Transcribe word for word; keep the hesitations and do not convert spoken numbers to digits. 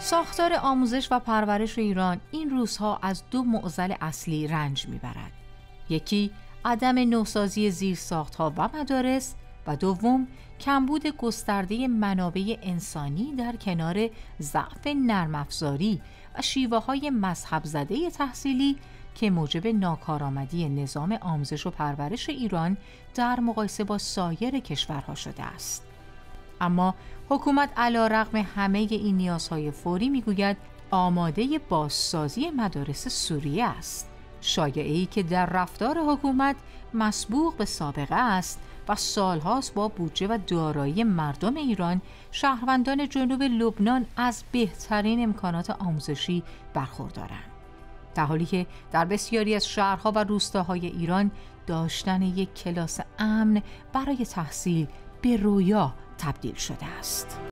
ساختار آموزش و پرورش ایران این روزها از دو معضل اصلی رنج میبرد. یکی عدم نوسازی زیرساخت‌ها و مدارس و دوم کمبود گسترده منابع انسانی در کنار ضعف نرم‌افزاری و شیوه‌های مذهب زده تحصیلی که موجب ناکارآمدی نظام آموزش و پرورش ایران در مقایسه با سایر کشورها شده است. اما حکومت علی‌رغم همه این نیازهای فوری میگوید آماده بازسازی مدارس سوریه است. شایعه‌ای که در رفتار حکومت مسبوق به سابقه است و سالهاست با بودجه و دارایی مردم ایران شهروندان جنوب لبنان از بهترین امکانات آموزشی برخوردارند، در حالی که در بسیاری از شهرها و روستاهای ایران داشتن یک کلاس امن برای تحصیل به رویا تبدیل شده است.